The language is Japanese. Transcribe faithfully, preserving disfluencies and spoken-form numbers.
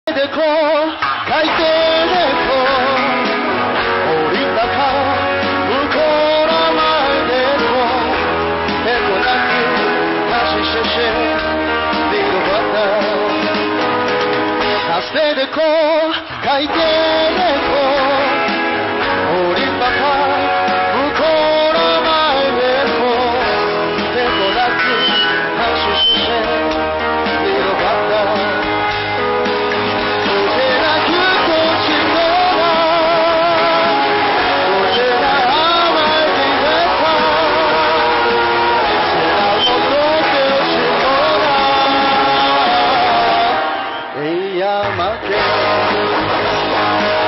でこ海底でこ降りたか向こうの前でこ手こなく足ししビッグバター助けでこ海底でこ降りたか向こうの前でこ手こなく足ししビッグバター負け